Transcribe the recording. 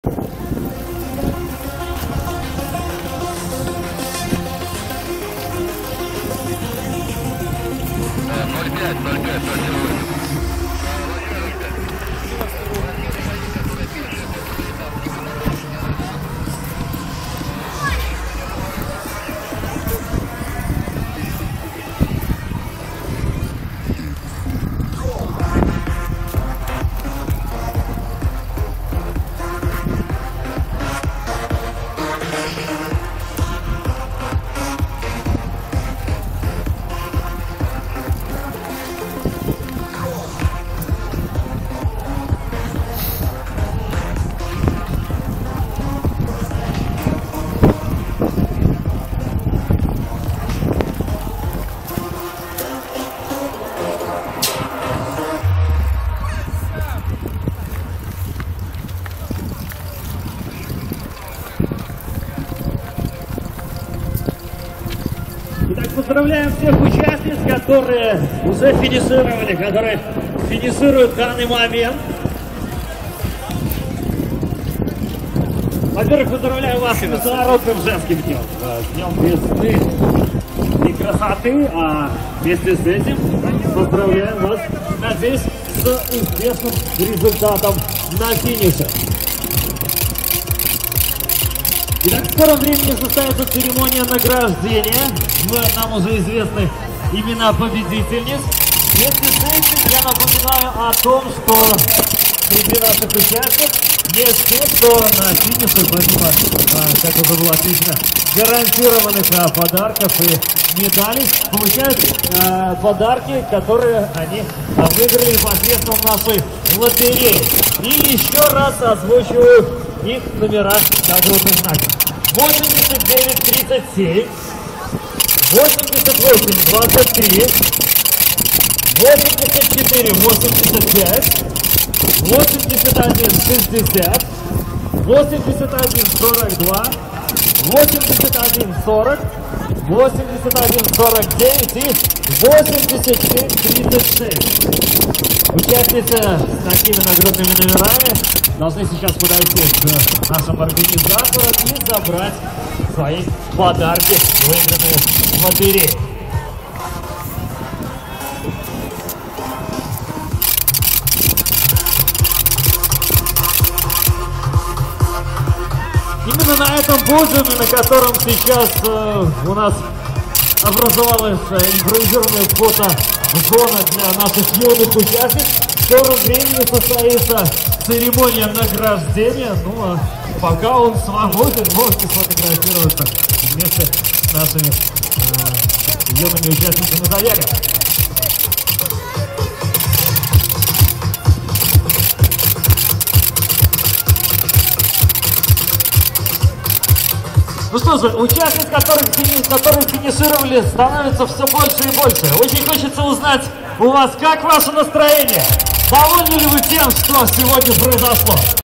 Итак, поздравляем всех участниц, которые уже финишировали, которые финишируют в данный момент. Во-первых, поздравляю вас с Международным женским днем. Днем весны и красоты, а вместе с этим поздравляем вас, надеюсь, с успешным результатом на финише. Итак, в скором времени состоится церемония награждения. Нам уже известны имена победительниц. Вместе с этим я напоминаю о том, что среди наших участников есть те, кто на финише, помимо, как уже было отмечено, гарантированных подарков и медалей, получают подарки, которые они выиграли посредством нашей лотереи. И еще раз озвучиваю их номера нагрудных знаков. 89-37, 88-23, 84-85, 81-60, 81-42, 81-40, 81-49 и 87-36. Участницы с такими нагрудными номерами должны сейчас подойти к нашим организаторам и забрать свои подарки, выигранные в лотерее. Именно на этом подиуме, на котором сейчас у нас образовалась импровизированная фотозона для наших юных участниц, в скором времени состоится церемония награждения. Ну а пока он свободен, можете сфотографироваться вместе с нашими юными участницами забега. Ну что же, участниц, которые финишировали, становится все больше и больше. Очень хочется узнать у вас, как ваше настроение? Довольны ли вы тем, что сегодня произошло?